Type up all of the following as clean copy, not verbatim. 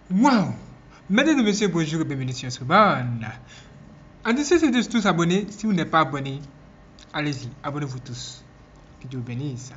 Waouh! Mesdames et messieurs, bonjour et bienvenue sur Scriban. En dessous, c'est de tous abonnés. Si vous n'êtes pas abonné, allez-y, abonnez-vous tous. Que Dieu vous bénisse.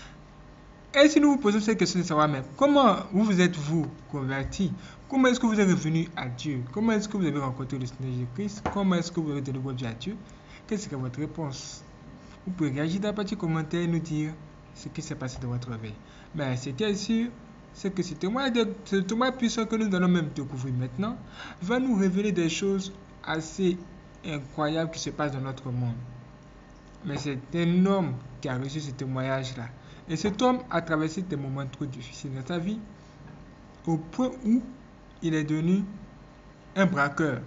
Et si nous vous posons cette question de savoir, mais comment vous êtes-vous converti? Comment est-ce que vous êtes revenu à Dieu? Comment est-ce que vous avez rencontré le Seigneur Jésus-Christ? Comment est-ce que vous avez donné votre vie à Dieu? Quelle serait votre réponse? Vous pouvez réagir dans la partie commentaire et nous dire ce qui s'est passé dans votre vie. Mais ce qui est sûr, c'est que ce témoin puissant que nous allons même découvrir maintenant va nous révéler des choses assez incroyables qui se passent dans notre monde. Mais c'est un homme qui a reçu ce témoignage-là. Et cet homme a traversé des moments trop difficiles dans sa vie, au point où il est devenu un braqueur.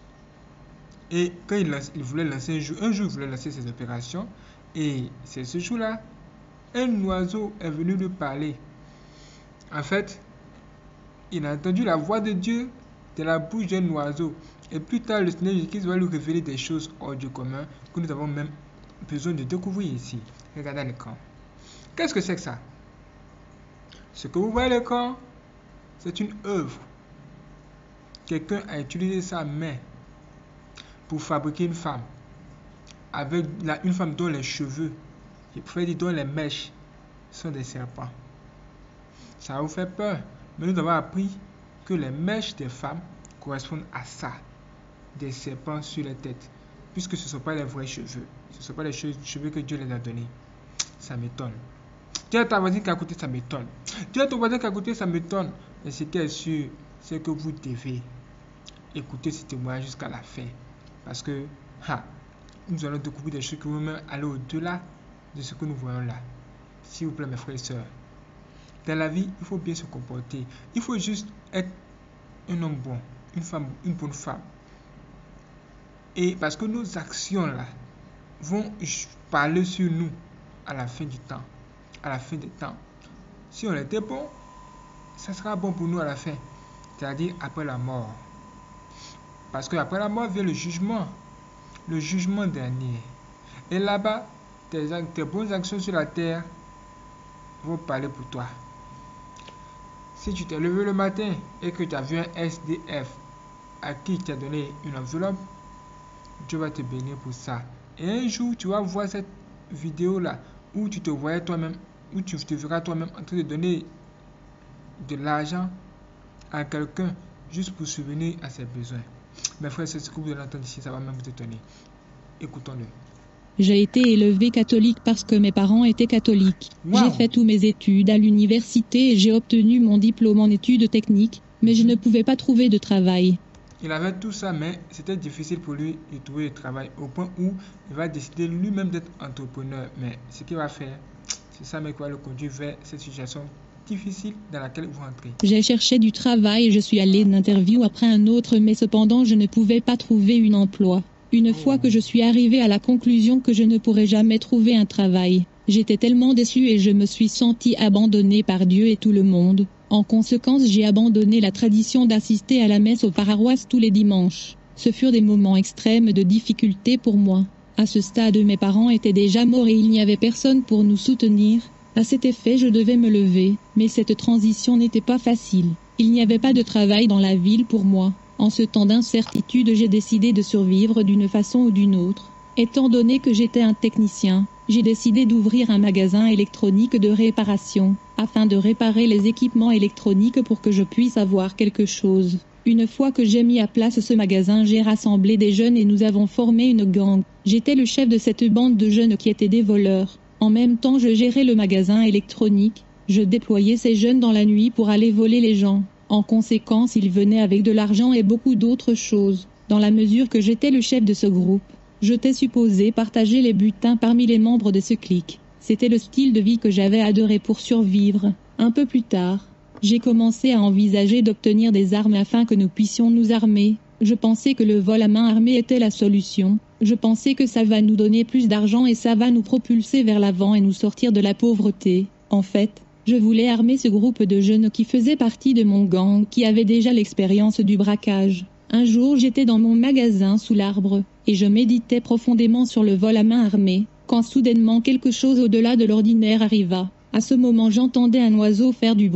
Et quand il voulait lancer un jour il voulait lancer ses opérations, et c'est ce jour-là, un oiseau est venu lui parler. En fait, il a entendu la voix de Dieu de la bouche d'un oiseau. Et plus tard, le Seigneur Jésus va lui révéler des choses hors du commun que nous avons même besoin de découvrir ici. Regardez l'écran. Qu'est-ce que c'est que ça? Ce que vous voyez à l'écran, c'est une œuvre. Quelqu'un a utilisé sa main pour fabriquer une femme. Avec une femme dont les cheveux, je préfère dire dont les mèches sont des serpents. Ça vous fait peur, mais nous avons appris que les mèches des femmes correspondent à ça, des serpents sur la tête, puisque ce ne sont pas les vrais cheveux, ce ne sont pas les cheveux que Dieu les a donnés. Ça m'étonne. Dis à ta voisine qui a côté, ça m'étonne. Dis à ton voisin qui a côté, ça m'étonne. Mais ce qui est sûr, c'est que vous devez écouter ce témoignage jusqu'à la fin, parce que nous allons découvrir des choses qui vont même aller au-delà de ce que nous voyons là. S'il vous plaît, mes frères et sœurs. Dans la vie, il faut bien se comporter. Il faut juste être un homme bon, une bonne femme. Et parce que nos actions là vont parler sur nous à la fin du temps, à la fin des temps. Si on était bon, ça sera bon pour nous à la fin, c'est-à-dire après la mort. Parce qu'après la mort vient le jugement dernier. Et là-bas, tes bonnes actions sur la terre vont parler pour toi. Si tu t'es levé le matin et que tu as vu un SDF à qui tu as donné une enveloppe, Dieu va te bénir pour ça. Et un jour, tu vas voir cette vidéo-là où tu te voyais toi-même, où tu te verras toi-même en train de donner de l'argent à quelqu'un juste pour subvenir à ses besoins. Mes frères, c'est ce que vous allez entendre ici, ça va même vous étonner. Écoutons-le. J'ai été élevée catholique parce que mes parents étaient catholiques. Wow. J'ai fait tous mes études à l'université et j'ai obtenu mon diplôme en études techniques, mais je ne pouvais pas trouver de travail. Il avait tout ça, mais c'était difficile pour lui de trouver du travail, au point où il va décider lui-même d'être entrepreneur. Mais ce qu'il va faire, c'est ça qui va le conduire vers cette situation difficile dans laquelle vous rentrez. J'ai cherché du travail et je suis allée d'une interview après un autre, mais cependant je ne pouvais pas trouver un emploi. Une fois que je suis arrivée à la conclusion que je ne pourrais jamais trouver un travail, j'étais tellement déçue et je me suis sentie abandonnée par Dieu et tout le monde. En conséquence, j'ai abandonné la tradition d'assister à la messe aux paroisses tous les dimanches. Ce furent des moments extrêmes de difficulté pour moi. À ce stade, mes parents étaient déjà morts et il n'y avait personne pour nous soutenir. À cet effet, je devais me lever, mais cette transition n'était pas facile. Il n'y avait pas de travail dans la ville pour moi. En ce temps d'incertitude, j'ai décidé de survivre d'une façon ou d'une autre. Étant donné que j'étais un technicien, j'ai décidé d'ouvrir un magasin électronique de réparation, afin de réparer les équipements électroniques pour que je puisse avoir quelque chose. Une fois que j'ai mis à place ce magasin, j'ai rassemblé des jeunes et nous avons formé une gang. J'étais le chef de cette bande de jeunes qui étaient des voleurs. En même temps, je gérais le magasin électronique. Je déployais ces jeunes dans la nuit pour aller voler les gens. En conséquence, ils venaient avec de l'argent et beaucoup d'autres choses. Dans la mesure que j'étais le chef de ce groupe, j'étais supposé partager les butins parmi les membres de ce clique. C'était le style de vie que j'avais adoré pour survivre. Un peu plus tard, j'ai commencé à envisager d'obtenir des armes afin que nous puissions nous armer. Je pensais que le vol à main armée était la solution. Je pensais que ça va nous donner plus d'argent et ça va nous propulser vers l'avant et nous sortir de la pauvreté. En fait, je voulais armer ce groupe de jeunes qui faisaient partie de mon gang, qui avaient déjà l'expérience du braquage. Un jour, j'étais dans mon magasin sous l'arbre, et je méditais profondément sur le vol à main armée, quand soudainement quelque chose au-delà de l'ordinaire arriva. À ce moment, j'entendais un oiseau faire du bruit.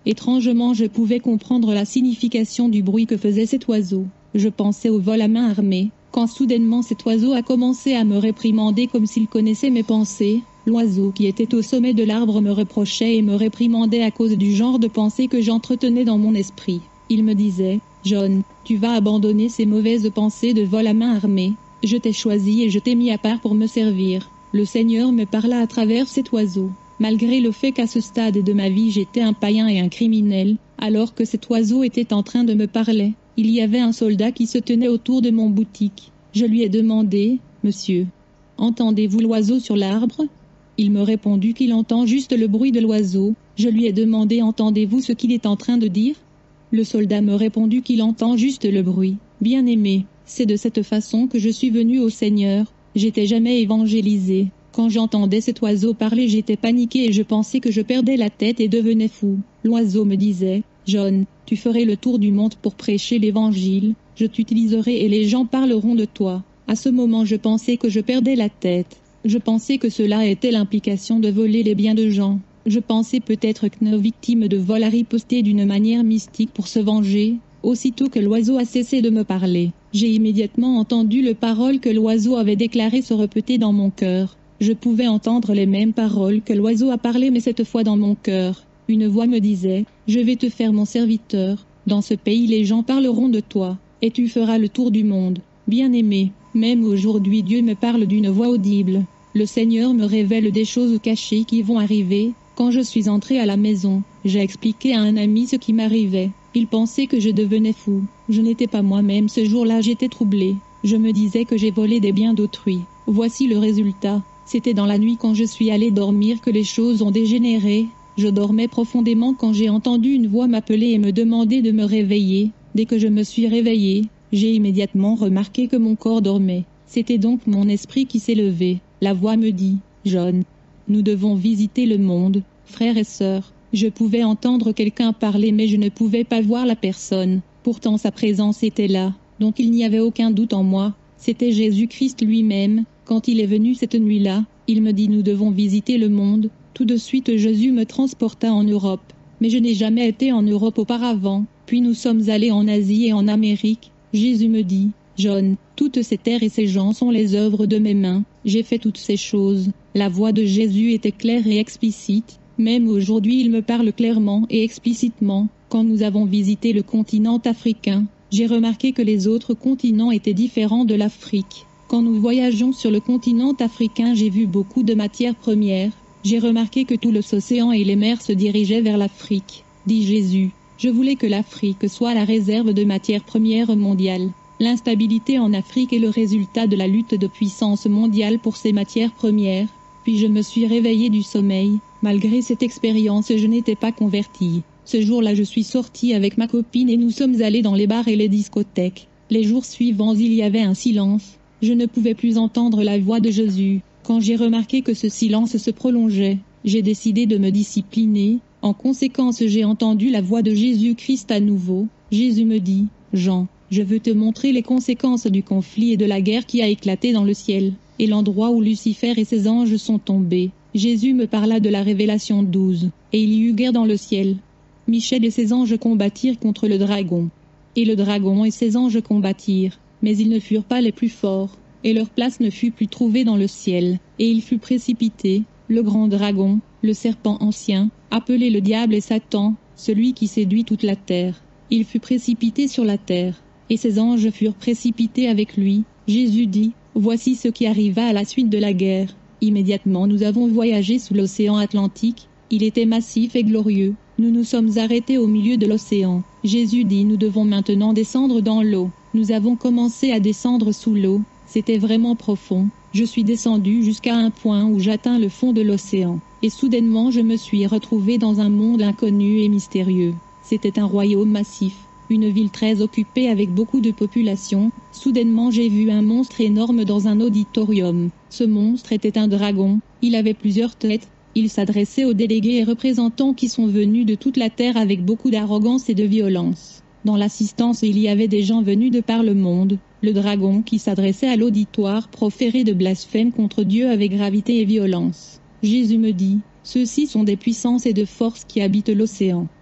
Étrangement, je pouvais comprendre la signification du bruit que faisait cet oiseau. Je pensais au vol à main armée, quand soudainement cet oiseau a commencé à me réprimander comme s'il connaissait mes pensées. L'oiseau qui était au sommet de l'arbre me reprochait et me réprimandait à cause du genre de pensée que j'entretenais dans mon esprit. Il me disait, « John, tu vas abandonner ces mauvaises pensées de vol à main armée. Je t'ai choisi et je t'ai mis à part pour me servir. » Le Seigneur me parla à travers cet oiseau. Malgré le fait qu'à ce stade de ma vie j'étais un païen et un criminel, alors que cet oiseau était en train de me parler, il y avait un soldat qui se tenait autour de mon boutique. Je lui ai demandé, « Monsieur, entendez-vous l'oiseau sur l'arbre ?» Il me répondit qu'il entend juste le bruit de l'oiseau. Je lui ai demandé, « Entendez-vous ce qu'il est en train de dire ?» Le soldat me répondit qu'il entend juste le bruit. Bien-aimé, c'est de cette façon que je suis venu au Seigneur. J'étais jamais évangélisé. Quand j'entendais cet oiseau parler, j'étais paniqué et je pensais que je perdais la tête et devenais fou. L'oiseau me disait, « John, tu ferais le tour du monde pour prêcher l'évangile. Je t'utiliserai et les gens parleront de toi. » À ce moment, je pensais que je perdais la tête. Je pensais que cela était l'implication de voler les biens de gens. Je pensais peut-être que nos victimes de vol a riposté d'une manière mystique pour se venger. Aussitôt que l'oiseau a cessé de me parler, j'ai immédiatement entendu les paroles que l'oiseau avait déclarées se répéter dans mon cœur. Je pouvais entendre les mêmes paroles que l'oiseau a parlé, mais cette fois dans mon cœur. Une voix me disait, « Je vais te faire mon serviteur. Dans ce pays les gens parleront de toi, et tu feras le tour du monde. » Bien-aimé, même aujourd'hui Dieu me parle d'une voix audible. Le Seigneur me révèle des choses cachées qui vont arriver. Quand je suis entré à la maison, j'ai expliqué à un ami ce qui m'arrivait. Il pensait que je devenais fou. Je n'étais pas moi-même ce jour-là, j'étais troublé. Je me disais que j'ai volé des biens d'autrui. Voici le résultat. C'était dans la nuit quand je suis allé dormir que les choses ont dégénéré. Je dormais profondément quand j'ai entendu une voix m'appeler et me demander de me réveiller. Dès que je me suis réveillé, j'ai immédiatement remarqué que mon corps dormait. C'était donc mon esprit qui s'est levé. La voix me dit, « John, nous devons visiter le monde, frères et sœurs. » Je pouvais entendre quelqu'un parler mais je ne pouvais pas voir la personne. Pourtant sa présence était là, donc il n'y avait aucun doute en moi. C'était Jésus-Christ lui-même. Quand il est venu cette nuit-là, il me dit, « Nous devons visiter le monde. » Tout de suite Jésus me transporta en Europe. Mais je n'ai jamais été en Europe auparavant. Puis nous sommes allés en Asie et en Amérique. Jésus me dit, « John, toutes ces terres et ces gens sont les œuvres de mes mains. J'ai fait toutes ces choses. » La voix de Jésus était claire et explicite. Même aujourd'hui il me parle clairement et explicitement. Quand nous avons visité le continent africain, j'ai remarqué que les autres continents étaient différents de l'Afrique. Quand nous voyageons sur le continent africain, j'ai vu beaucoup de matières premières. J'ai remarqué que tout l'océan et les mers se dirigeaient vers l'Afrique. Dit Jésus, je voulais que l'Afrique soit la réserve de matières premières mondiale. L'instabilité en Afrique est le résultat de la lutte de puissance mondiale pour ces matières premières. Puis je me suis réveillé du sommeil. Malgré cette expérience, je n'étais pas converti. Ce jour-là, je suis sorti avec ma copine et nous sommes allés dans les bars et les discothèques. Les jours suivants, il y avait un silence. Je ne pouvais plus entendre la voix de Jésus. Quand j'ai remarqué que ce silence se prolongeait, j'ai décidé de me discipliner. En conséquence, j'ai entendu la voix de Jésus-Christ à nouveau. Jésus me dit, « Jean, je veux te montrer les conséquences du conflit et de la guerre qui a éclaté dans le ciel, et l'endroit où Lucifer et ses anges sont tombés. » Jésus me parla de la Révélation 12, et il y eut guerre dans le ciel. Michel et ses anges combattirent contre le dragon. Et le dragon et ses anges combattirent, mais ils ne furent pas les plus forts, et leur place ne fut plus trouvée dans le ciel, et il fut précipité, le grand dragon, le serpent ancien, appelé le diable et Satan, celui qui séduit toute la terre. Il fut précipité sur la terre, et ses anges furent précipités avec lui. Jésus dit, « Voici ce qui arriva à la suite de la guerre. » Immédiatement nous avons voyagé sous l'océan Atlantique. Il était massif et glorieux. Nous nous sommes arrêtés au milieu de l'océan. Jésus dit, nous devons maintenant descendre dans l'eau. Nous avons commencé à descendre sous l'eau. C'était vraiment profond. Je suis descendu jusqu'à un point où j'atteins le fond de l'océan. Et soudainement je me suis retrouvé dans un monde inconnu et mystérieux. C'était un royaume massif. Une ville très occupée avec beaucoup de population. Soudainement j'ai vu un monstre énorme dans un auditorium. Ce monstre était un dragon. Il avait plusieurs têtes. Il s'adressait aux délégués et représentants qui sont venus de toute la terre avec beaucoup d'arrogance et de violence. Dans l'assistance il y avait des gens venus de par le monde. Le dragon qui s'adressait à l'auditoire proférait de blasphèmes contre Dieu avec gravité et violence. Jésus me dit, ceux-ci sont des puissances et de forces qui habitent l'océan.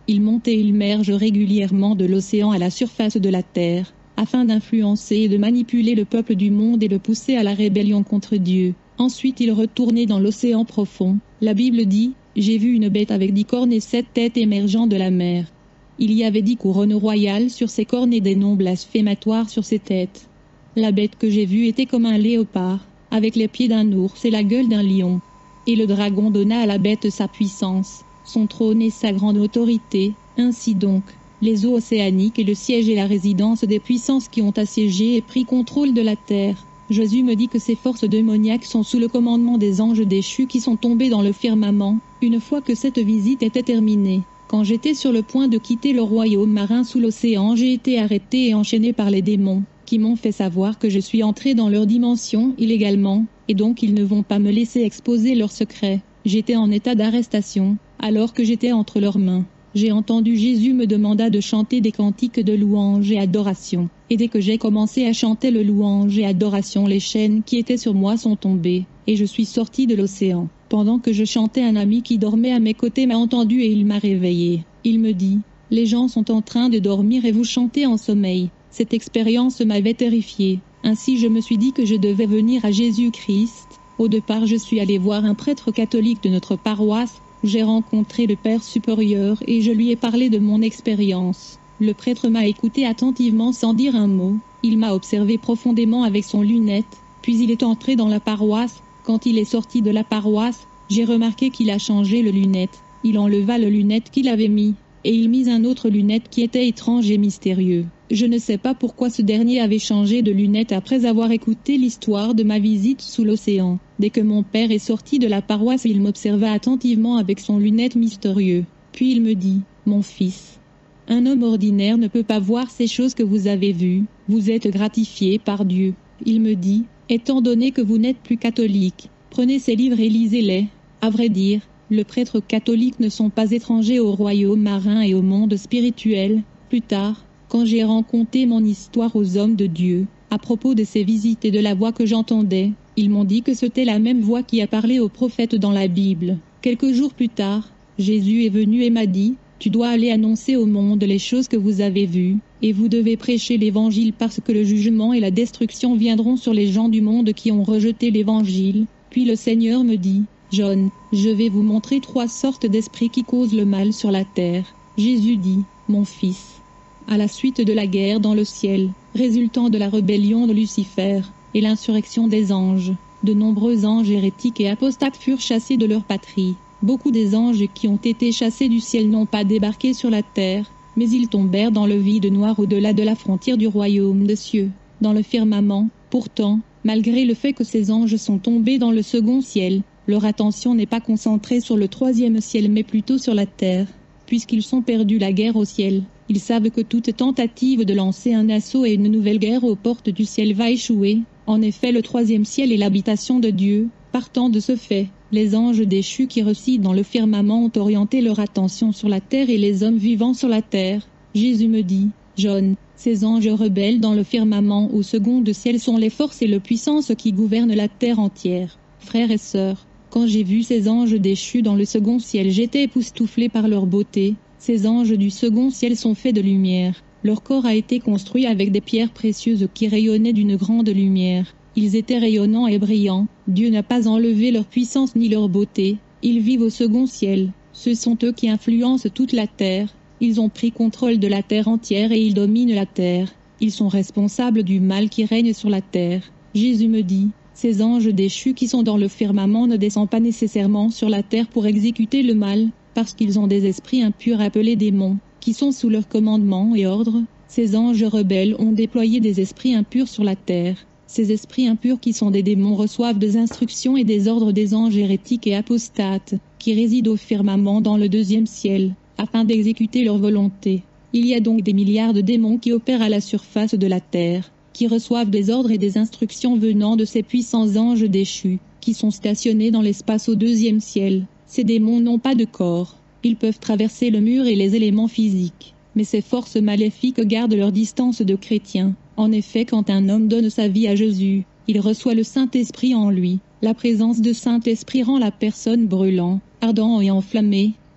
Ils montent et ils mergent régulièrement de l'océan à la surface de la terre, afin d'influencer et de manipuler le peuple du monde et le pousser à la rébellion contre Dieu. Ensuite ils retournaient dans l'océan profond. La Bible dit, « J'ai vu une bête avec 10 cornes et 7 têtes émergeant de la mer. Il y avait 10 couronnes royales sur ses cornes et des noms blasphématoires sur ses têtes. La bête que j'ai vue était comme un léopard, avec les pieds d'un ours et la gueule d'un lion. Et le dragon donna à la bête sa puissance, son trône et sa grande autorité. Ainsi donc, les eaux océaniques et le siège et la résidence des puissances qui ont assiégé et pris contrôle de la terre. Jésus me dit que ces forces démoniaques sont sous le commandement des anges déchus qui sont tombés dans le firmament, une fois que cette visite était terminée. Quand j'étais sur le point de quitter le royaume marin sous l'océan, j'ai été arrêté et enchaîné par les démons, qui m'ont fait savoir que je suis entré dans leur dimension illégalement, et donc ils ne vont pas me laisser exposer leurs secrets. J'étais en état d'arrestation, alors que j'étais entre leurs mains. J'ai entendu Jésus me demanda de chanter des cantiques de louange et adoration. Et dès que j'ai commencé à chanter le louange et adoration, les chaînes qui étaient sur moi sont tombées, et je suis sorti de l'océan. Pendant que je chantais, un ami qui dormait à mes côtés m'a entendu et il m'a réveillé. Il me dit, « Les gens sont en train de dormir et vous chantez en sommeil. » Cette expérience m'avait terrifié. Ainsi je me suis dit que je devais venir à Jésus-Christ. Au départ je suis allé voir un prêtre catholique de notre paroisse. J'ai rencontré le Père supérieur et je lui ai parlé de mon expérience. Le prêtre m'a écouté attentivement sans dire un mot. Il m'a observé profondément avec son lunette, puis il est entré dans la paroisse. Quand il est sorti de la paroisse, j'ai remarqué qu'il a changé le lunette. Il enleva le lunette qu'il avait mis, et il mit un autre lunette qui était étrange et mystérieux. Je ne sais pas pourquoi ce dernier avait changé de lunette après avoir écouté l'histoire de ma visite sous l'océan. Dès que mon père est sorti de la paroisse, il m'observa attentivement avec son lunette mystérieux. Puis il me dit, « Mon fils, un homme ordinaire ne peut pas voir ces choses que vous avez vues. Vous êtes gratifié par Dieu. » Il me dit, « Étant donné que vous n'êtes plus catholique, prenez ces livres et lisez-les. » À vrai dire, les prêtres catholiques ne sont pas étrangers au royaume marin et au monde spirituel. Plus tard, quand j'ai raconté mon histoire aux hommes de Dieu, à propos de ces visites et de la voix que j'entendais, ils m'ont dit que c'était la même voix qui a parlé aux prophètes dans la Bible. Quelques jours plus tard, Jésus est venu et m'a dit, « Tu dois aller annoncer au monde les choses que vous avez vues, et vous devez prêcher l'Évangile parce que le jugement et la destruction viendront sur les gens du monde qui ont rejeté l'Évangile. » Puis le Seigneur me dit, « John, je vais vous montrer 3 sortes d'esprits qui causent le mal sur la terre. » Jésus dit, « Mon fils, à la suite de la guerre dans le ciel, résultant de la rébellion de Lucifer, et l'insurrection des anges, de nombreux anges hérétiques et apostates furent chassés de leur patrie. Beaucoup des anges qui ont été chassés du ciel n'ont pas débarqué sur la terre, mais ils tombèrent dans le vide noir au-delà de la frontière du royaume des cieux, dans le firmament. Pourtant, malgré le fait que ces anges sont tombés dans le second ciel, leur attention n'est pas concentrée sur le 3e ciel mais plutôt sur la terre. Puisqu'ils sont perdus la guerre au ciel, ils savent que toute tentative de lancer un assaut et une nouvelle guerre aux portes du ciel va échouer. En effet, le 3e ciel est l'habitation de Dieu. Partant de ce fait, les anges déchus qui résident dans le firmament ont orienté leur attention sur la terre et les hommes vivant sur la terre. Jésus me dit, « John, ces anges rebelles dans le firmament au second ciel sont les forces et les puissances qui gouvernent la terre entière. » Frères et sœurs, quand j'ai vu ces anges déchus dans le second ciel, j'étais époustouflé par leur beauté. Ces anges du second ciel sont faits de lumière. Leur corps a été construit avec des pierres précieuses qui rayonnaient d'une grande lumière. Ils étaient rayonnants et brillants. Dieu n'a pas enlevé leur puissance ni leur beauté. Ils vivent au second ciel. Ce sont eux qui influencent toute la terre. Ils ont pris contrôle de la terre entière et ils dominent la terre. Ils sont responsables du mal qui règne sur la terre. Jésus me dit, ces anges déchus qui sont dans le firmament ne descendent pas nécessairement sur la terre pour exécuter le mal, parce qu'ils ont des esprits impurs appelés démons, qui sont sous leur commandement et ordre. Ces anges rebelles ont déployé des esprits impurs sur la terre. Ces esprits impurs qui sont des démons reçoivent des instructions et des ordres des anges hérétiques et apostates, qui résident au firmament dans le 2e ciel, afin d'exécuter leur volonté. Il y a donc des milliards de démons qui opèrent à la surface de la terre, qui reçoivent des ordres et des instructions venant de ces puissants anges déchus, qui sont stationnés dans l'espace au 2e ciel. Ces démons n'ont pas de corps. Ils peuvent traverser le mur et les éléments physiques. Mais ces forces maléfiques gardent leur distance de chrétiens. En effet, quand un homme donne sa vie à Jésus, il reçoit le Saint-Esprit en lui. La présence de Saint-Esprit rend la personne brûlant, ardent et enflammé.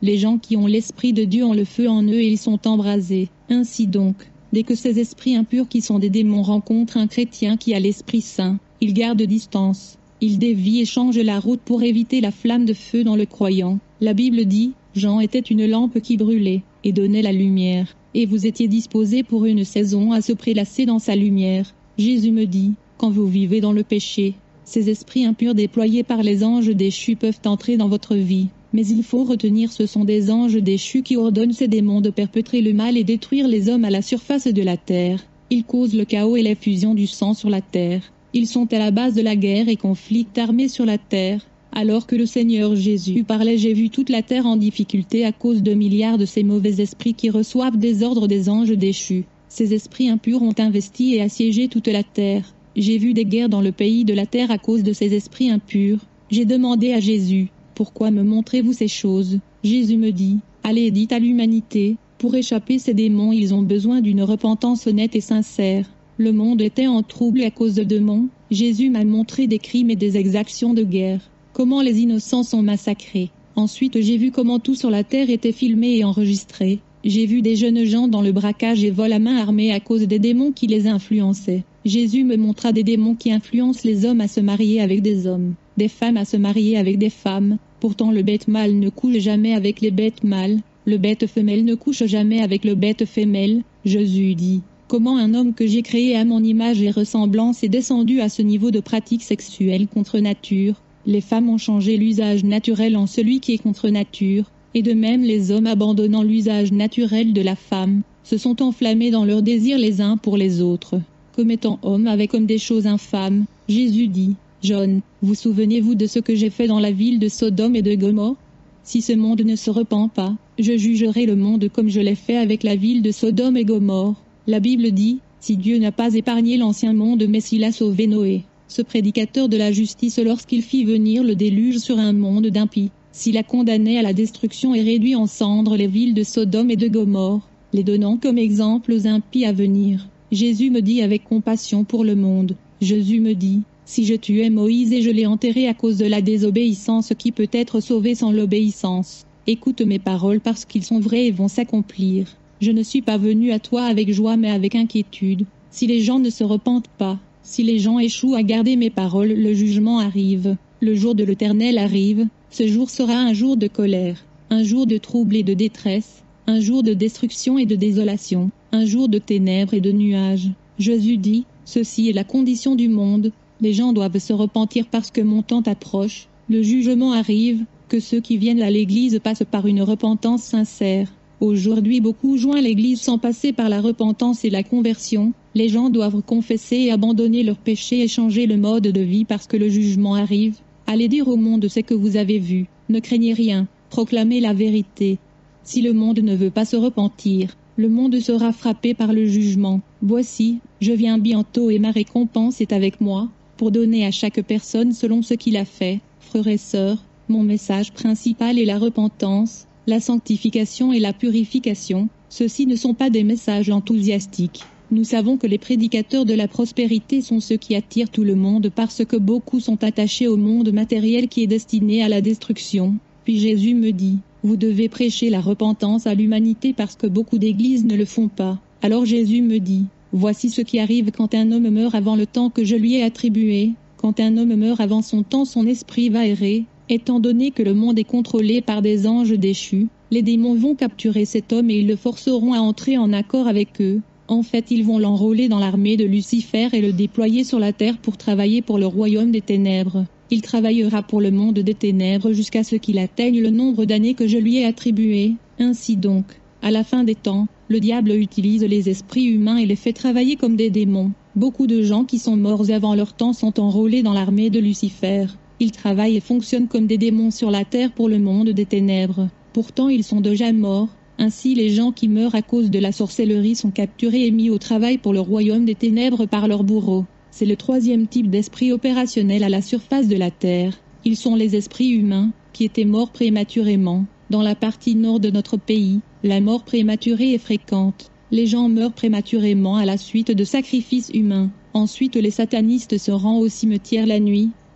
Les gens qui ont l'Esprit de Dieu ont le feu en eux et ils sont embrasés. Ainsi donc, dès que ces esprits impurs qui sont des démons rencontrent un chrétien qui a l'Esprit Saint, ils gardent distance. Ils dévient et changent la route pour éviter la flamme de feu dans le croyant. La Bible dit, Jean était une lampe qui brûlait, et donnait la lumière, et vous étiez disposés pour une saison à se prélasser dans sa lumière. Jésus me dit, quand vous vivez dans le péché, ces esprits impurs déployés par les anges déchus peuvent entrer dans votre vie. Mais il faut retenir, ce sont des anges déchus qui ordonnent ces démons de perpétrer le mal et détruire les hommes à la surface de la terre. Ils causent le chaos et l'effusion du sang sur la terre. Ils sont à la base de la guerre et conflits armés sur la terre. Alors que le Seigneur Jésus parlait, j'ai vu toute la terre en difficulté à cause de milliards de ces mauvais esprits qui reçoivent des ordres des anges déchus. Ces esprits impurs ont investi et assiégé toute la terre. J'ai vu des guerres dans le pays de la terre à cause de ces esprits impurs. J'ai demandé à Jésus, pourquoi me montrez-vous ces choses? Jésus me dit, allez et dites à l'humanité, pour échapper ces démons ils ont besoin d'une repentance honnête et sincère. Le monde était en trouble à cause de démons. Jésus m'a montré des crimes et des exactions de guerre. Comment les innocents sont massacrés. Ensuite j'ai vu comment tout sur la terre était filmé et enregistré. J'ai vu des jeunes gens dans le braquage et vol à main armée à cause des démons qui les influençaient. Jésus me montra des démons qui influencent les hommes à se marier avec des hommes, des femmes à se marier avec des femmes. Pourtant le bête mâle ne couche jamais avec les bêtes mâles, le bête femelle ne couche jamais avec le bête femelle. Jésus dit, comment un homme que j'ai créé à mon image et ressemblance est descendu à ce niveau de pratique sexuelle contre nature. Les femmes ont changé l'usage naturel en celui qui est contre nature, et de même les hommes abandonnant l'usage naturel de la femme, se sont enflammés dans leurs désirs les uns pour les autres, commettant homme avec homme des choses infâmes. Jésus dit, John, vous souvenez-vous de ce que j'ai fait dans la ville de Sodome et de Gomorrhe? Si ce monde ne se repent pas, je jugerai le monde comme je l'ai fait avec la ville de Sodome et Gomorrhe. La Bible dit, si Dieu n'a pas épargné l'ancien monde mais s'il a sauvé Noé, ce prédicateur de la justice lorsqu'il fit venir le déluge sur un monde d'impies, s'il a condamné à la destruction et réduit en cendres les villes de Sodome et de Gomorrhe, les donnant comme exemple aux impies à venir. Jésus me dit avec compassion pour le monde. Jésus me dit, si je tuais Moïse et je l'ai enterré à cause de la désobéissance, qui peut être sauvé sans l'obéissance? Écoute mes paroles parce qu'ils sont vrais et vont s'accomplir. Je ne suis pas venu à toi avec joie mais avec inquiétude. Si les gens ne se repentent pas, si les gens échouent à garder mes paroles, le jugement arrive. Le jour de l'Éternel arrive. Ce jour sera un jour de colère, un jour de trouble et de détresse, un jour de destruction et de désolation, un jour de ténèbres et de nuages. Jésus dit, ceci est la condition du monde. Les gens doivent se repentir parce que mon temps approche. Le jugement arrive, que ceux qui viennent à l'Église passent par une repentance sincère. Aujourd'hui beaucoup joignent l'Église sans passer par la repentance et la conversion. Les gens doivent confesser et abandonner leurs péchés et changer le mode de vie parce que le jugement arrive. Allez dire au monde ce que vous avez vu. Ne craignez rien, proclamez la vérité. Si le monde ne veut pas se repentir, le monde sera frappé par le jugement. Voici, je viens bientôt et ma récompense est avec moi, pour donner à chaque personne selon ce qu'il a fait. Frères et sœurs, mon message principal est la repentance, la sanctification et la purification. Ceux-ci ne sont pas des messages enthousiastiques. Nous savons que les prédicateurs de la prospérité sont ceux qui attirent tout le monde parce que beaucoup sont attachés au monde matériel qui est destiné à la destruction. Puis Jésus me dit, vous devez prêcher la repentance à l'humanité parce que beaucoup d'églises ne le font pas. Alors Jésus me dit, voici ce qui arrive quand un homme meurt avant le temps que je lui ai attribué. Quand un homme meurt avant son temps, son esprit va errer. Étant donné que le monde est contrôlé par des anges déchus, les démons vont capturer cet homme et ils le forceront à entrer en accord avec eux. En fait, ils vont l'enrôler dans l'armée de Lucifer et le déployer sur la terre pour travailler pour le royaume des ténèbres. Il travaillera pour le monde des ténèbres jusqu'à ce qu'il atteigne le nombre d'années que je lui ai attribué. Ainsi donc, à la fin des temps, le diable utilise les esprits humains et les fait travailler comme des démons. Beaucoup de gens qui sont morts avant leur temps sont enrôlés dans l'armée de Lucifer. Ils travaillent et fonctionnent comme des démons sur la terre pour le monde des ténèbres. Pourtant ils sont déjà morts. Ainsi les gens qui meurent à cause de la sorcellerie sont capturés et mis au travail pour le royaume des ténèbres par leurs bourreaux. C'est le troisième type d'esprit opérationnel à la surface de la terre. Ils sont les esprits humains, qui étaient morts prématurément. Dans la partie nord de notre pays, la mort prématurée est fréquente. Les gens meurent prématurément à la suite de sacrifices humains. Ensuite les satanistes se rendent au cimetière la nuit,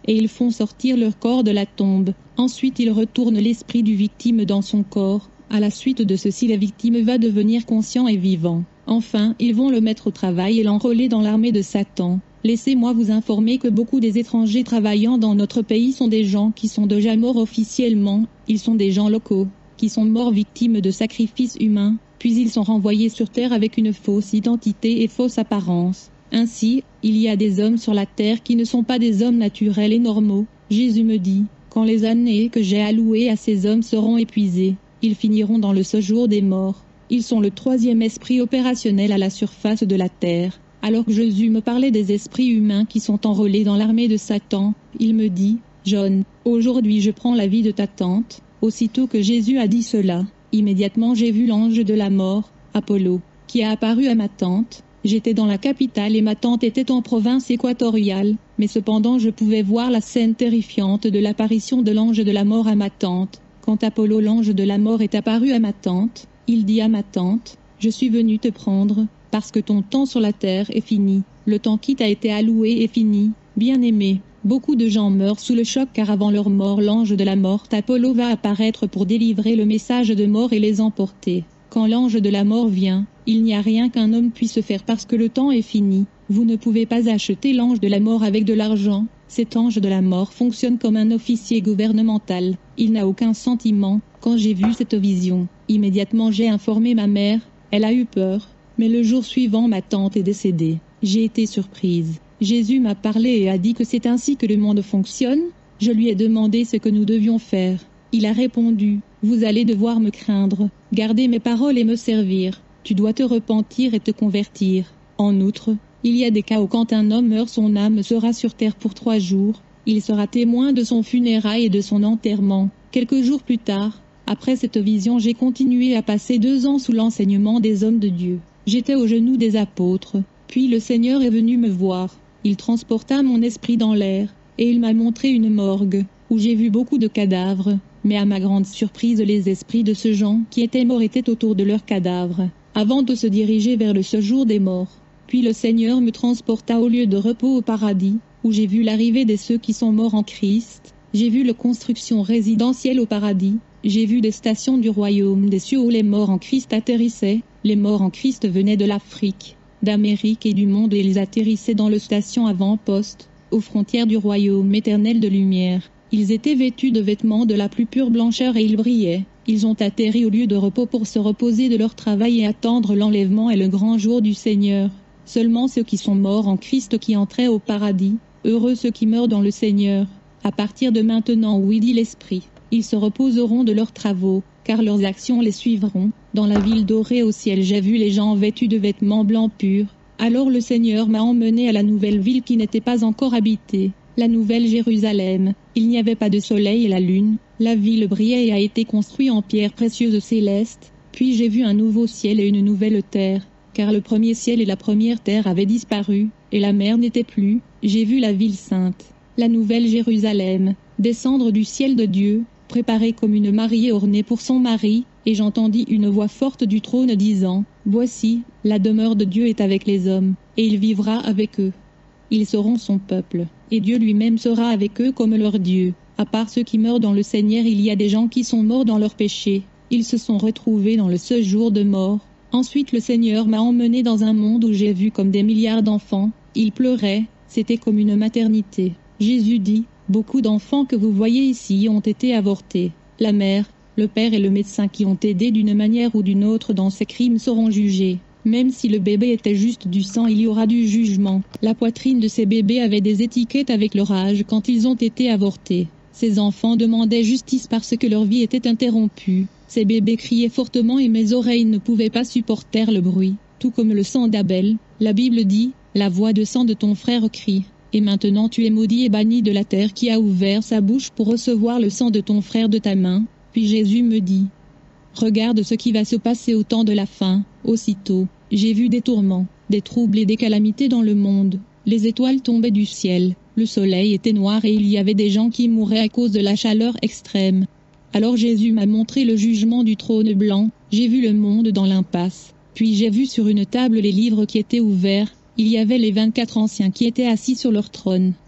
et ils font sortir leur corps de la tombe. Ensuite ils retournent l'esprit du victime dans son corps. À la suite de ceci, la victime va devenir conscient et vivant. Enfin, ils vont le mettre au travail et l'enrôler dans l'armée de Satan. Laissez-moi vous informer que beaucoup des étrangers travaillant dans notre pays sont des gens qui sont déjà morts officiellement. Ils sont des gens locaux, qui sont morts victimes de sacrifices humains, puis ils sont renvoyés sur terre avec une fausse identité et fausse apparence. Ainsi, il y a des hommes sur la terre qui ne sont pas des hommes naturels et normaux. Jésus me dit, quand les années que j'ai allouées à ces hommes seront épuisées, ils finiront dans le séjour des morts. Ils sont le troisième esprit opérationnel à la surface de la terre. Alors que Jésus me parlait des esprits humains qui sont enrôlés dans l'armée de Satan, il me dit, John, aujourd'hui je prends la vie de ta tante. Aussitôt que Jésus a dit cela, immédiatement j'ai vu l'ange de la mort, Apollo, qui a apparu à ma tante. J'étais dans la capitale et ma tante était en province équatoriale, mais cependant je pouvais voir la scène terrifiante de l'apparition de l'ange de la mort à ma tante. Quand Apollo l'ange de la mort est apparu à ma tante, il dit à ma tante, « Je suis venu te prendre, parce que ton temps sur la terre est fini, le temps qui t'a été alloué est fini, bien-aimé. » Beaucoup de gens meurent sous le choc car avant leur mort l'ange de la mort Apollo va apparaître pour délivrer le message de mort et les emporter. Quand l'ange de la mort vient, il n'y a rien qu'un homme puisse faire parce que le temps est fini. Vous ne pouvez pas acheter l'ange de la mort avec de l'argent. Cet ange de la mort fonctionne comme un officier gouvernemental. Il n'a aucun sentiment. Quand j'ai vu cette vision, immédiatement j'ai informé ma mère. Elle a eu peur. Mais le jour suivant ma tante est décédée. J'ai été surprise. Jésus m'a parlé et a dit que c'est ainsi que le monde fonctionne. Je lui ai demandé ce que nous devions faire. Il a répondu, « Vous allez devoir me craindre, garder mes paroles et me servir. Tu dois te repentir et te convertir. » En outre, il y a des cas où quand un homme meurt son âme sera sur terre pour 3 jours. Il sera témoin de son funérail et de son enterrement. Quelques jours plus tard, après cette vision j'ai continué à passer 2 ans sous l'enseignement des hommes de Dieu. J'étais aux genoux des apôtres. Puis le Seigneur est venu me voir. Il transporta mon esprit dans l'air, et il m'a montré une morgue, où j'ai vu beaucoup de cadavres, mais à ma grande surprise les esprits de ceux gens qui étaient morts étaient autour de leurs cadavres, avant de se diriger vers le séjour des morts. Puis le Seigneur me transporta au lieu de repos au paradis, où j'ai vu l'arrivée de ceux qui sont morts en Christ. J'ai vu la construction résidentielle au paradis, j'ai vu des stations du royaume des cieux où les morts en Christ atterrissaient. Les morts en Christ venaient de l'Afrique, d'Amérique et du monde et ils atterrissaient dans le station avant-poste, aux frontières du royaume éternel de lumière. Ils étaient vêtus de vêtements de la plus pure blancheur et ils brillaient. Ils ont atterri au lieu de repos pour se reposer de leur travail et attendre l'enlèvement et le grand jour du Seigneur. Seulement ceux qui sont morts en Christ qui entraient au paradis, heureux ceux qui meurent dans le Seigneur. À partir de maintenant, oui dit l'Esprit, ils se reposeront de leurs travaux, car leurs actions les suivront. Dans la ville dorée au ciel j'ai vu les gens vêtus de vêtements blancs purs. Alors le Seigneur m'a emmené à la nouvelle ville qui n'était pas encore habitée, la nouvelle Jérusalem. Il n'y avait pas de soleil et la lune, la ville brillait et a été construite en pierres précieuses célestes. Puis j'ai vu un nouveau ciel et une nouvelle terre, car le premier ciel et la première terre avaient disparu, et la mer n'était plus. J'ai vu la ville sainte, la nouvelle Jérusalem, descendre du ciel de Dieu, préparée comme une mariée ornée pour son mari, et j'entendis une voix forte du trône disant, « Voici, la demeure de Dieu est avec les hommes, et il vivra avec eux. Ils seront son peuple, et Dieu lui-même sera avec eux comme leur Dieu. » À part ceux qui meurent dans le Seigneur, il y a des gens qui sont morts dans leurs péchés. Ils se sont retrouvés dans le séjour de mort. Ensuite le Seigneur m'a emmené dans un monde où j'ai vu comme des milliards d'enfants. Ils pleuraient, c'était comme une maternité. Jésus dit, « Beaucoup d'enfants que vous voyez ici ont été avortés. La mère, le père et le médecin qui ont aidé d'une manière ou d'une autre dans ces crimes seront jugés. Même si le bébé était juste du sang, il y aura du jugement. La poitrine de ces bébés avait des étiquettes avec leur âge quand ils ont été avortés. Ces enfants demandaient justice parce que leur vie était interrompue. Ces bébés criaient fortement et mes oreilles ne pouvaient pas supporter le bruit. Tout comme le sang d'Abel, la Bible dit, « La voix de sang de ton frère crie. Et maintenant tu es maudit et banni de la terre qui a ouvert sa bouche pour recevoir le sang de ton frère de ta main. » Puis Jésus me dit, « Regarde ce qui va se passer au temps de la fin. » Aussitôt, j'ai vu des tourments, des troubles et des calamités dans le monde. Les étoiles tombaient du ciel, le soleil était noir et il y avait des gens qui mouraient à cause de la chaleur extrême. Alors Jésus m'a montré le jugement du trône blanc, j'ai vu le monde dans l'impasse. Puis j'ai vu sur une table les livres qui étaient ouverts, il y avait les 24 anciens qui étaient assis sur leur trône.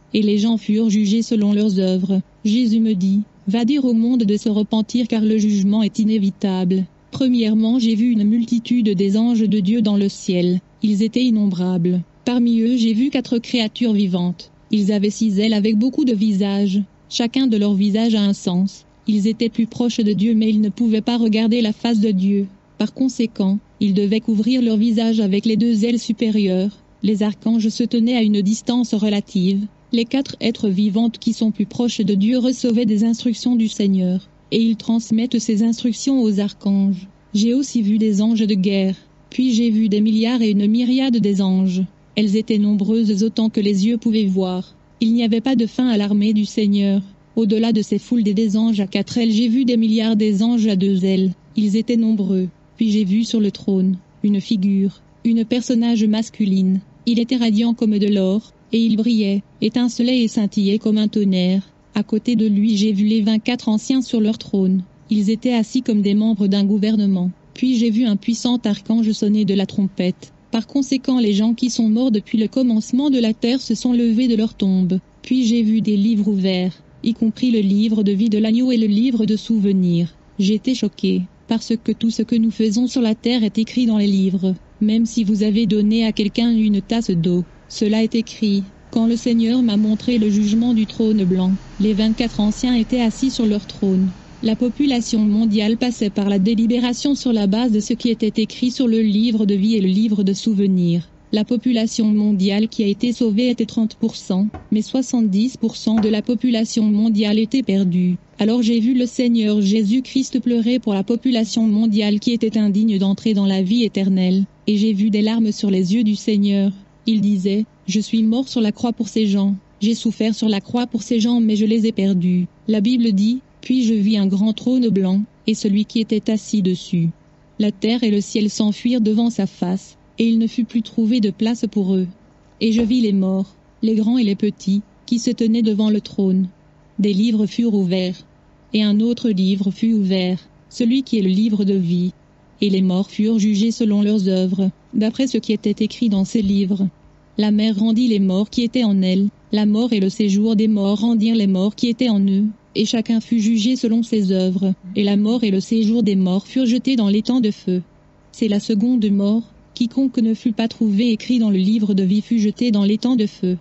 et les gens furent jugés selon leurs œuvres. Jésus me dit, va dire au monde de se repentir car le jugement est inévitable. Premièrement, j'ai vu une multitude des anges de Dieu dans le ciel. Ils étaient innombrables. Parmi eux, j'ai vu 4 créatures vivantes. Ils avaient 6 ailes avec beaucoup de visages. Chacun de leurs visages a un sens. Ils étaient plus proches de Dieu mais ils ne pouvaient pas regarder la face de Dieu. Par conséquent, ils devaient couvrir leur visage avec les 2 ailes supérieures. Les archanges se tenaient à une distance relative. Les 4 êtres vivantes qui sont plus proches de Dieu recevaient des instructions du Seigneur, et ils transmettent ces instructions aux archanges. J'ai aussi vu des anges de guerre, puis j'ai vu des milliards et une myriade des anges. Elles étaient nombreuses autant que les yeux pouvaient voir. Il n'y avait pas de fin à l'armée du Seigneur. Au-delà de ces foules des anges à 4 ailes, j'ai vu des milliards des anges à 2 ailes. Ils étaient nombreux. Puis j'ai vu sur le trône une figure, une personnage masculine. Il était radiant comme de l'or, et il brillait, étincelait et scintillait comme un tonnerre. À côté de lui, j'ai vu les 24 anciens sur leur trône. Ils étaient assis comme des membres d'un gouvernement. Puis j'ai vu un puissant archange sonner de la trompette. Par conséquent, les gens qui sont morts depuis le commencement de la terre se sont levés de leur tombe. Puis j'ai vu des livres ouverts, y compris le livre de vie de l'agneau et le livre de souvenirs. J'étais choqué, parce que tout ce que nous faisons sur la terre est écrit dans les livres. Même si vous avez donné à quelqu'un une tasse d'eau, cela est écrit. Quand le Seigneur m'a montré le jugement du trône blanc, les 24 anciens étaient assis sur leur trône. La population mondiale passait par la délibération sur la base de ce qui était écrit sur le livre de vie et le livre de souvenirs. La population mondiale qui a été sauvée était 30%, mais 70% de la population mondiale était perdue. Alors j'ai vu le Seigneur Jésus-Christ pleurer pour la population mondiale qui était indigne d'entrer dans la vie éternelle, et j'ai vu des larmes sur les yeux du Seigneur. Il disait, « Je suis mort sur la croix pour ces gens, j'ai souffert sur la croix pour ces gens mais je les ai perdus. » La Bible dit, « Puis je vis un grand trône blanc, et celui qui était assis dessus. La terre et le ciel s'enfuirent devant sa face, et il ne fut plus trouvé de place pour eux. Et je vis les morts, les grands et les petits, qui se tenaient devant le trône. Des livres furent ouverts, et un autre livre fut ouvert, celui qui est le livre de vie. Et les morts furent jugés selon leurs œuvres, d'après ce qui était écrit dans ces livres. La mer rendit les morts qui étaient en elle, la mort et le séjour des morts rendirent les morts qui étaient en eux, et chacun fut jugé selon ses œuvres, et la mort et le séjour des morts furent jetés dans l'étang de feu. C'est la seconde mort, quiconque ne fut pas trouvé écrit dans le livre de vie fut jeté dans l'étang de feu.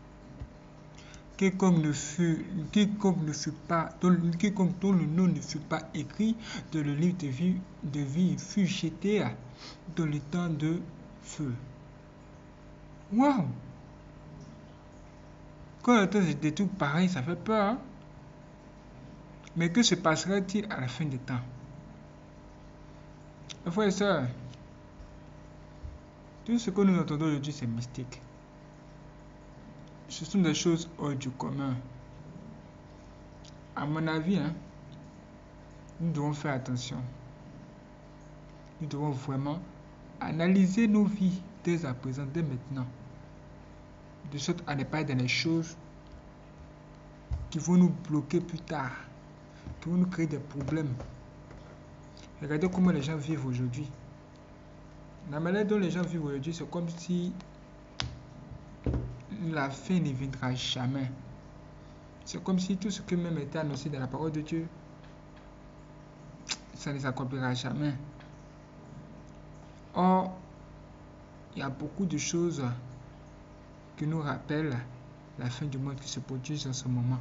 Quiconque dont le nom ne fut pas écrit dans le livre de vie fut jeté dans l'étang de feu. Waouh! Quand on entend des trucs pareils, ça fait peur. Hein? Mais que se passera-t-il à la fin des temps? Mes frères et sœurs, tout ce que nous entendons aujourd'hui, c'est mystique. Ce sont des choses hors du commun. À mon avis, nous devons faire attention. Nous devons vraiment analyser nos vies dès à présent, dès maintenant. De sorte à ne pas être dans les choses qui vont nous bloquer plus tard, qui vont nous créer des problèmes. Regardez comment les gens vivent aujourd'hui. La manière dont les gens vivent aujourd'hui, c'est comme si la fin ne viendra jamais. C'est comme si tout ce qui même était annoncé dans la parole de Dieu, ça ne s'accomplira jamais. Or, il y a beaucoup de choses qui nous rappellent la fin du monde qui se produit en ce moment.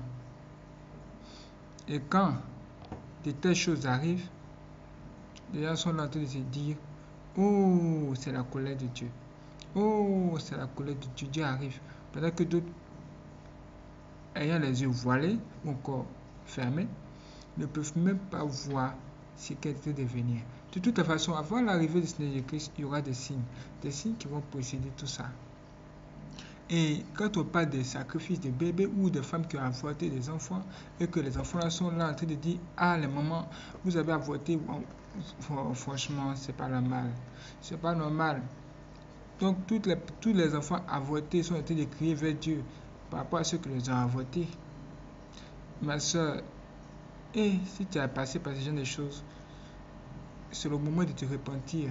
Et quand de telles choses arrivent, les gens sont en train de se dire, oh, c'est la colère de Dieu. Oh, c'est la colère de Dieu. Dieu arrive. Pendant que d'autres, ayant les yeux voilés ou encore fermés, ne peuvent même pas voir ce qui est en train de venir. De toute façon, avant l'arrivée de Seigneur Jésus-Christ, il y aura des signes qui vont précéder tout ça. Et quand on parle des sacrifices de bébés ou de femmes qui ont avorté des enfants et que les enfants sont là en train de dire, ah, les mamans, vous avez avorté, franchement, c'est pas normal. C'est pas normal. Donc, tous les enfants avortés sont en train de crier vers Dieu par rapport à ceux qui les ont avortés. Ma soeur, si tu as passé par ce genre de choses, c'est le moment de te repentir,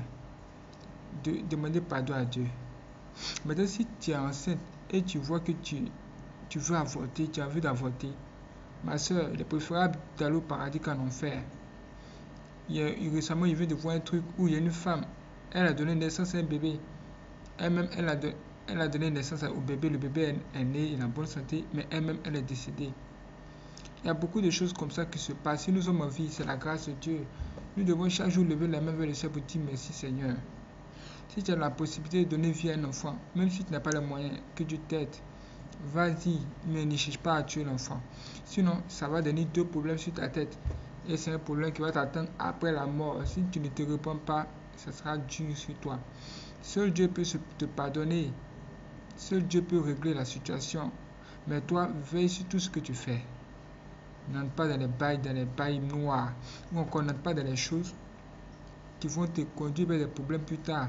de demander pardon à Dieu. Maintenant, si tu es enceinte et tu vois que tu tu veux avorter, tu as envie d'avorter, ma soeur, il est préférable d'aller au paradis qu'en enfer. Récemment, il vient de voir un truc où il y a une femme, elle a donné naissance à un bébé. Elle-même, elle a donné naissance au bébé. Le bébé est né, il est en bonne santé, mais elle-même, elle est décédée. Il y a beaucoup de choses comme ça qui se passent. Si nous sommes en vie, c'est la grâce de Dieu. Nous devons chaque jour lever la main vers le ciel pour dire merci Seigneur. Si tu as la possibilité de donner vie à un enfant, même si tu n'as pas les moyens, que Dieu t'aide. Vas-y, mais ne cherche pas à tuer l'enfant. Sinon, ça va donner 2 problèmes sur ta tête. Et c'est un problème qui va t'attendre après la mort. Si tu ne te réponds pas, ça sera dur sur toi. Seul Dieu peut te pardonner. Seul Dieu peut régler la situation. Mais toi, veille sur tout ce que tu fais. N'entre pas dans les bails noirs. Ou encore n'entre pas dans les choses qui vont te conduire vers des problèmes plus tard.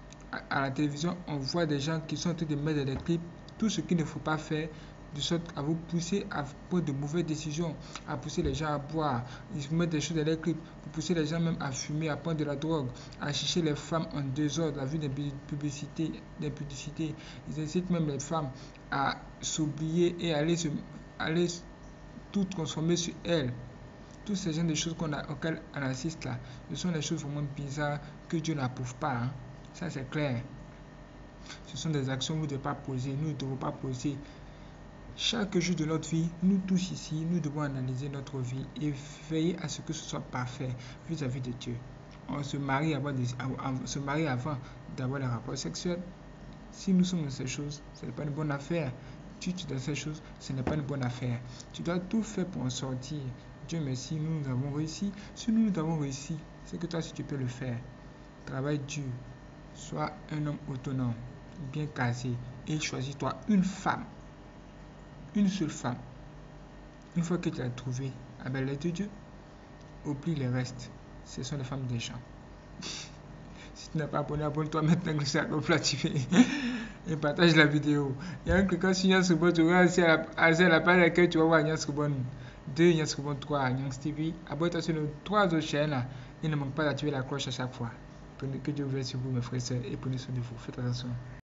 À la télévision, on voit des gens qui sont en train de mettre dans des clips tout ce qu'il ne faut pas faire, de sorte à vous pousser à prendre de mauvaises décisions, à pousser les gens à boire, ils vous mettent des choses dans les clips, pour pousser les gens même à fumer, à prendre de la drogue, à chercher les femmes en désordre, à vue des publicités, ils incitent même les femmes à s'oublier et aller tout transformer sur elles. Tous ces genres de choses auxquelles on assiste là, ce sont des choses vraiment bizarres que Dieu n'approuve pas. Hein. Ça c'est clair. Ce sont des actions que nous ne devons pas poser, nous ne devons pas poser. Chaque jour de notre vie, nous tous ici, nous devons analyser notre vie et veiller à ce que ce soit parfait vis-à-vis de Dieu. On se marie avant d'avoir les rapports sexuels. Si nous sommes dans ces choses, ce n'est pas une bonne affaire. Tu es dans ces choses, ce n'est pas une bonne affaire. Tu dois tout faire pour en sortir. Dieu merci, nous avons réussi. Si nous avons réussi, c'est que toi, si tu peux le faire, travaille dur. Sois un homme autonome, bien casé, et choisis-toi une femme, une seule femme. Une fois que tu l'as trouvée, à belle de Dieu, oublie le reste. Ce sont les femmes des gens. Si tu n'es pas abonné, abonne-toi maintenant que c'est activé et partage la vidéo. Il y a un cliquant sur Nyansribon, tu auras accès à la page à laquelle tu vas voir Nyansribon 2, Nyansribon 3, Nyans TV. Abonne-toi sur nos 3 autres chaînes et ne manque pas d'activer la cloche à chaque fois. Que Dieu vous bénisse sur vous, mes frères et sœurs, et prenez soin de vous. Faites attention.